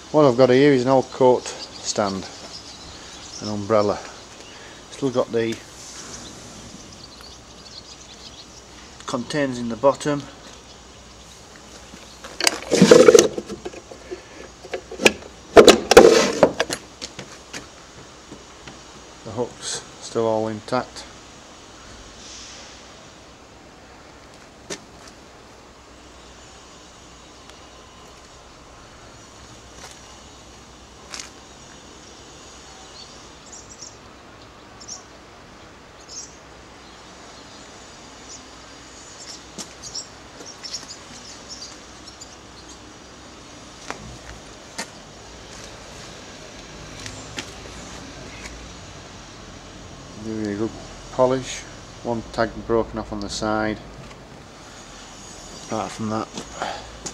What I've got here is an old coat stand, an umbrella. Still got the containers in the bottom. The hooks still all intact. Really good polish. One tag broken off on the side. Apart from that,